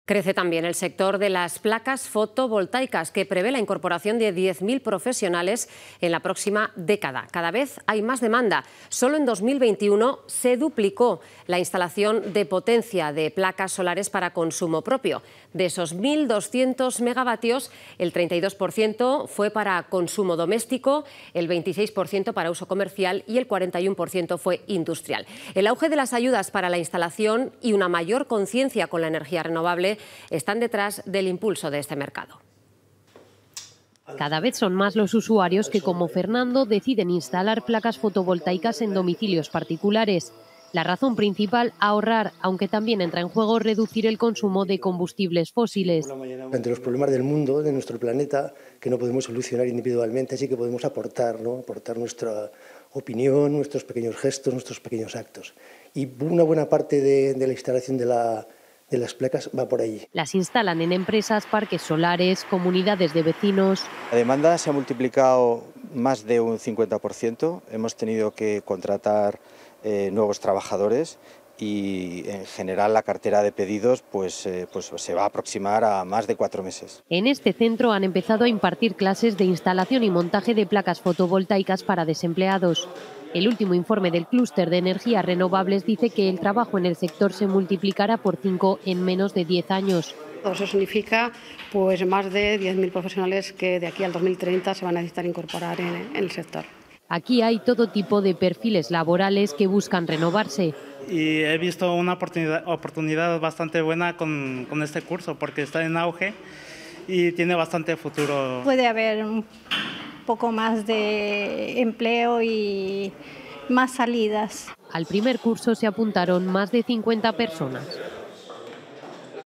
Crece también el sector de las placas fotovoltaicas, que prevé la incorporación de 10.000 profesionales en la próxima década. Cada vez hay más demanda. Solo en 2021 se duplicó la instalación de potencia de placas solares para consumo propio. De esos 1.200 megavatios, el 32% fue para consumo doméstico, el 26% para uso comercial y el 41% fue industrial. El auge de las ayudas para la instalación y una mayor conciencia con la energía renovable están detrás del impulso de este mercado. Cada vez son más los usuarios que, como Fernando, deciden instalar placas fotovoltaicas en domicilios particulares. La razón principal, ahorrar, aunque también entra en juego reducir el consumo de combustibles fósiles. Ante los problemas del mundo, de nuestro planeta, que no podemos solucionar individualmente, así que podemos aportar, ¿no? Aportar nuestra opinión, nuestros pequeños gestos, nuestros pequeños actos. Y una buena parte de la instalación de las placas va por allí. Las instalan en empresas, parques solares, comunidades de vecinos. La demanda se ha multiplicado más de un 50%. Hemos tenido que contratar nuevos trabajadores y en general la cartera de pedidos pues se va a aproximar a más de 4 meses. En este centro han empezado a impartir clases de instalación y montaje de placas fotovoltaicas para desempleados. El último informe del clúster de energías renovables dice que el trabajo en el sector se multiplicará por 5 en menos de 10 años. Eso significa pues más de 10.000 profesionales que de aquí al 2030 se van a necesitar incorporar en el sector. Aquí hay todo tipo de perfiles laborales que buscan renovarse. Y he visto una oportunidad bastante buena con este curso porque está en auge y tiene bastante futuro. Puede haber un poco más de empleo y más salidas. Al primer curso se apuntaron más de 50 personas.